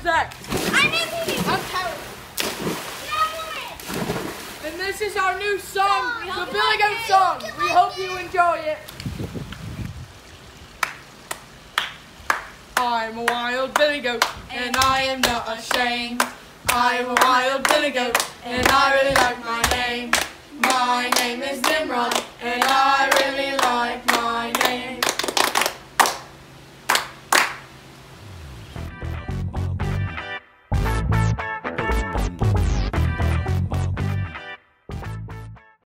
Zach. I'm Izzy. I'm Tyler. And this is our new song, the Billy Goat song. We hope you enjoy it. I'm a wild Billy Goat, and I am not ashamed. I'm a wild Billy Goat, and I really like my name. My name is Nimrod, and I really like